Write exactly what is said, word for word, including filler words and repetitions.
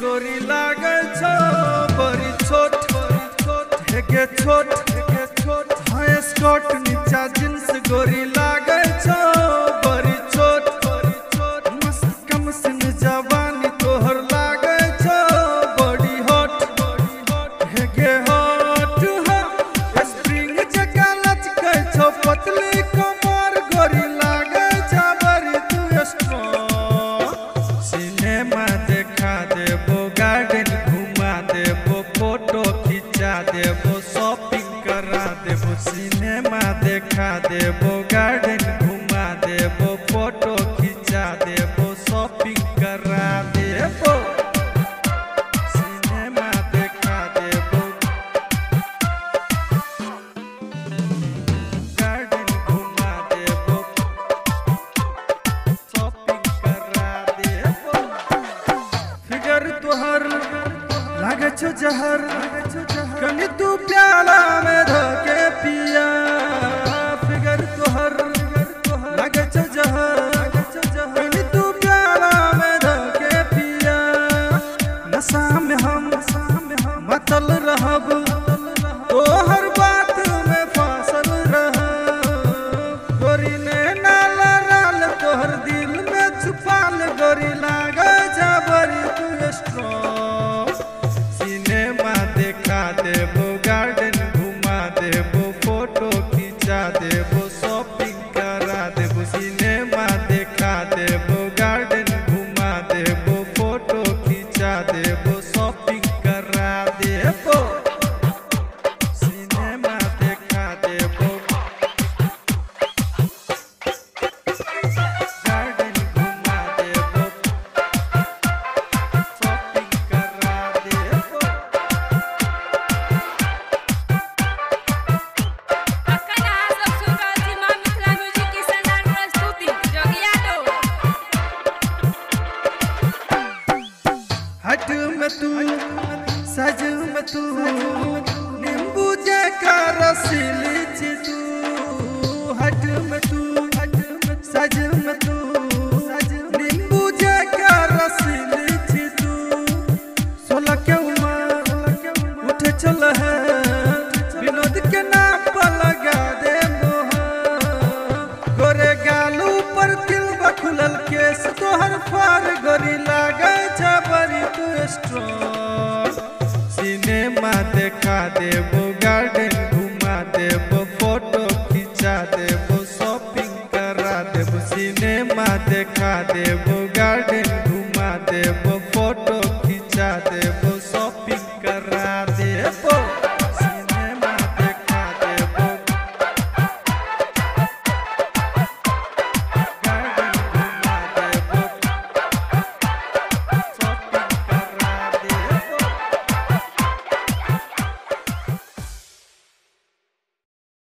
गोरी लागे छो बड़ी छोट हेगे छोट हेगे छोट हाय स्कर्ट नीचा जींस गोरी लागे छो बड़ी छोट बड़ी छोट मस्त कम सिन जवानी तोहर लागे छो बड़ी हॉट बड़ी हॉट हेगे हॉट हा स्प्रिंग जका लचके छो पतली कमर गोरी लागे छो बड़ी तू स्ट्रॉन्ग सिनेमा देखा देबो गार्डन घुमा देबो फोटो खिंचा देबो शॉपिंग करा देबो सिनेमा देखा देबो गार्डन घुमा देबो फोटो खिंचा देबो शॉपिंग करा देबो सिनेमा देखा देबो गार्डन घुमा देबो शॉपिंग करा देबो फिगर तोहर लागे छो जहर कनी तू प्याला में धके पिया फिगर तोहर लागे छो जहर कनी तू प्याला में धके पिया नशा में हम मतल रहब तोहर बात में फांसल रहब गोरी ने नाला राल तोहर दिल में छुपाल गोरी लागे जा बड़ी तू स्ट्रॉन्ग सिनेमा देखा देबो गार्डन घुमा देबो फोटो खिंचा देबो शॉपिंग करा देबो सिनेमा देखा देबो गार्डन घुमा देबो फोटो खिंचा देबो शॉपिंग करा देबो सिनेमा देखा देबो गार्डन घुमा देबो शॉपिंग करा देबो अखन अहाँ सब सुन रहल छी माँ मिथिला म्यूजिक की शानदार प्रस्तुति जोगिया तो हट में तू सज में तू नींबू जैका रसीली छी तू हट में तू सज में तू नींबू जैका रसीली छी तू सोलह के उम्र उठे चल है विनोद के नाम पर लगा दे मोहर गोरे गालू पर तिल बखुलल केस तोहर फार गोरी लागे छ बड़ी तू स्ट्रॉन्ग सिनेमा देखा देबो गार्डन घुमा देबो फोटो खिंचा देबो शॉपिंग करा देबो सिनेमा देखा देबो गार्डन घुमा देबो फोटो